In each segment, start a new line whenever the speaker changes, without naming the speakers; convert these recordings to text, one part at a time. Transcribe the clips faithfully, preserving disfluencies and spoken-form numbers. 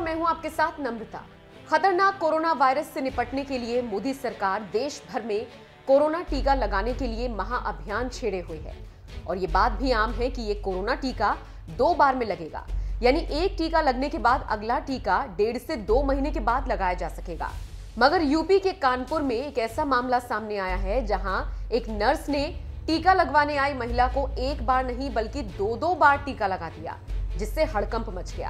मैं हूं आपके साथ नम्रता। खतरनाक कोरोना वायरस से निपटने के लिए मोदी सरकार देश भर में कोरोना टीका लगाने के लिए महाअभियान छेड़े हुए है और ये बात भी आम है कि ये कोरोना टीका दो बार में लगेगा, यानी एक टीका लगने के बाद अगला टीका डेढ़ से दो महीने के बाद लगाया जा सकेगा। मगर यूपी के कानपुर में एक ऐसा मामला सामने आया है जहां एक नर्स ने टीका लगवाने आई महिला को एक बार नहीं बल्कि दो दो बार टीका लगा दिया, जिससे हड़कंप मच गया।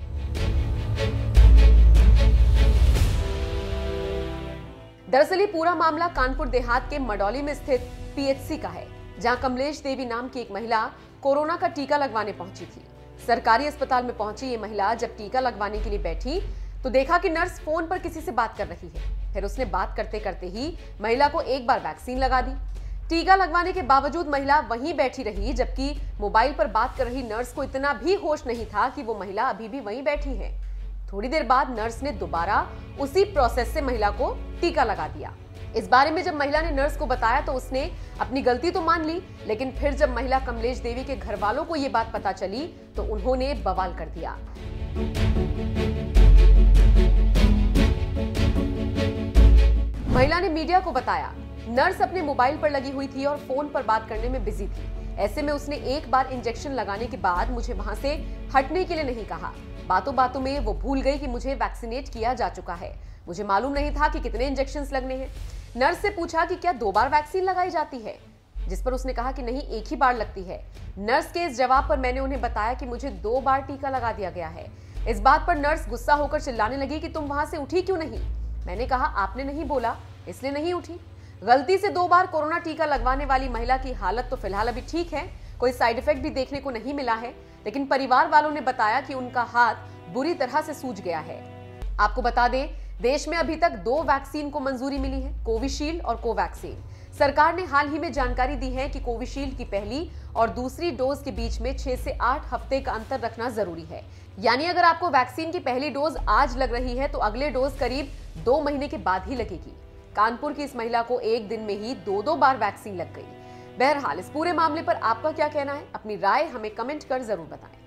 दरअसल ये पूरा मामला कानपुर देहात के मडौली में स्थित पीएचसी का है, जहां कमलेश देवी नाम की एक महिला कोरोना का टीका लगवाने पहुंची थी। सरकारी अस्पताल में पहुंची ये महिला जब टीका लगवाने के लिए बैठी तो देखा कि नर्स फोन पर किसी से बात कर रही है। फिर उसने बात करते करते ही महिला को एक बार वैक्सीन लगा दी। टीका लगवाने के बावजूद महिला वहीं बैठी रही, जबकि मोबाइल पर बात कर रही नर्स को इतना भी होश नहीं था कि वो महिला अभी भी वहीं बैठी है। थोड़ी देर बाद नर्स ने दोबारा उसी प्रोसेस से महिला को टीका लगा दिया। इस बारे में जब महिला ने नर्स को बताया तो उसने अपनी गलती तो मान ली, लेकिन फिर जब महिला कमलेश देवी के घर वालों को यह बात पता चली तो उन्होंने बवाल कर दिया। महिला ने मीडिया को बताया, नर्स अपने मोबाइल पर लगी हुई थी और फोन पर बात करने में बिजी थी। ऐसे में उसने एक बार इंजेक्शन लगाने के बाद मुझे वहां से हटने के लिए नहीं कहा। बातों बातों में वो भूल गई कि मुझे वैक्सीनेट किया जा चुका है। मुझे मालूम नहीं था कि कितने इंजेक्शंस लगने हैं। नर्स से पूछा कि क्या दो बार वैक्सीन लगाई जाती है, जिस पर उसने कहा कि नहीं, एक ही बार लगती है। नर्स के इस जवाब पर मैंने उन्हें बताया कि मुझे दो बार टीका लगा दिया गया है। इस बात पर नर्स गुस्सा होकर चिल्लाने लगी कि तुम वहां से उठी क्यों नहीं। मैंने कहा आपने नहीं बोला इसलिए नहीं उठी। गलती से दो बार कोरोना टीका लगवाने वाली महिला की हालत तो फिलहाल अभी ठीक है, कोई साइड इफेक्ट भी देखने को नहीं मिला है, लेकिन परिवार वालों ने बताया कि उनका हाथ बुरी तरह से सूज गया है। आपको बता दें, देश में अभी तक दो वैक्सीन को मंजूरी मिली है, कोविशील्ड और कोवैक्सीन। सरकार ने हाल ही में जानकारी दी है कि कोविशील्ड की पहली और दूसरी डोज के बीच में छह से आठ हफ्ते का अंतर रखना जरूरी है। यानी अगर आपको वैक्सीन की पहली डोज आज लग रही है तो अगले डोज करीब दो महीने के बाद ही लगेगी। कानपुर की इस महिला को एक दिन में ही दो दो बार वैक्सीन लग गई। बहरहाल इस पूरे मामले पर आपका क्या कहना है? अपनी राय हमें कमेंट कर जरूर बताएं।